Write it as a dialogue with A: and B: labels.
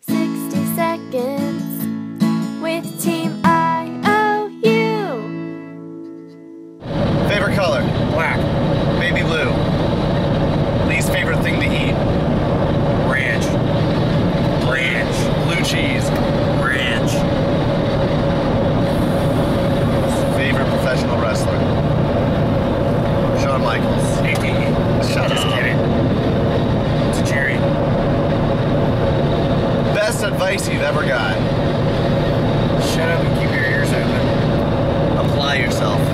A: 60 seconds with Team IOU.
B: Favorite color?
C: Black.
B: Baby blue. Least favorite thing to eat?
C: Ranch. Ranch.
B: Blue cheese.
C: Ranch.
B: Favorite professional wrestler? Shawn Michaels.
C: Just kidding. It's Jerry.
B: Best advice you've ever got?
C: Shut up and keep your ears open.
B: Apply yourself.